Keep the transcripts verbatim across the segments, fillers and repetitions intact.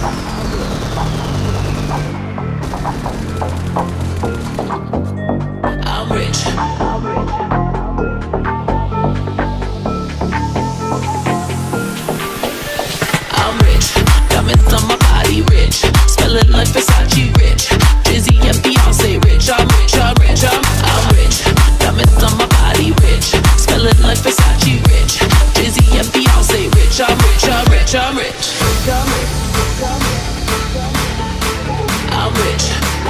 I'm rich. I'm rich. Diamonds on my body rich. Smelling like Versace rich. Jay-Z and Beyonce rich. I'm rich, I'm rich, I'm, I'm rich. Diamonds on my body rich. Smelling like Versace rich. Jay-Z and Beyonce rich. I'm rich, I'm rich, I'm rich. I'm rich.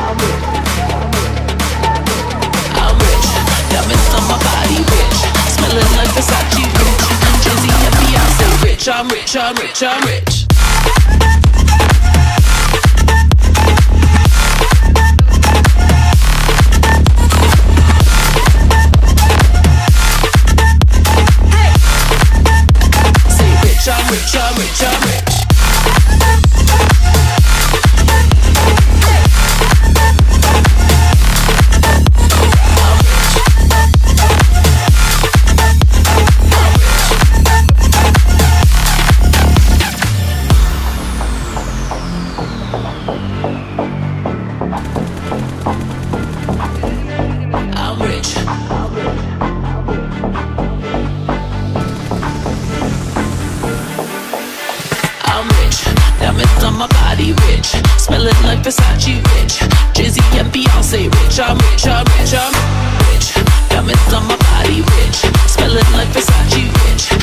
I'm rich. Diamonds on my body rich. Smelling like Versace rich. Jay-Z and Beyonce rich. I'm rich, I'm rich, I'm rich. I'm rich, I'm rich, I'm rich. I'm rich. I'm rich. Diamonds on my body rich. Smelling like Versace rich. Jay-Z and Beyonce rich. I'm rich, I'm rich, I'm rich. Diamonds on my body rich. Smelling like Versace rich.